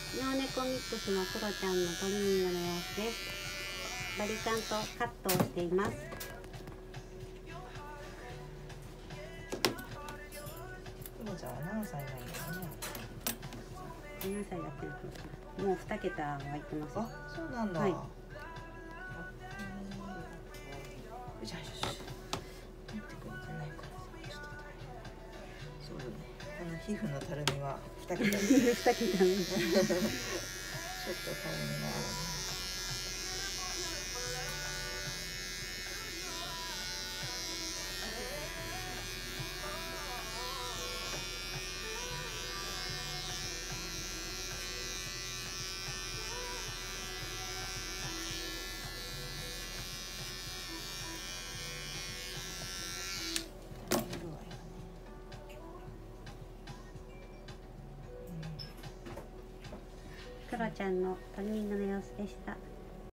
ノーネコミックスのクロちゃんのトリミングの様子です。バリカンとカットをしています。 クロちゃんは何歳なんですね。 7歳だってるともう2桁は入ってます。 あ、そうなんだ。 はい。 よいしょよいしょ。入ってくれてないからちょっと大変。そうだね。この皮膚のたるみは2桁です。 2桁ね。 ちょっとたるみがあるね。 クロちゃんのトリミングの様子でした。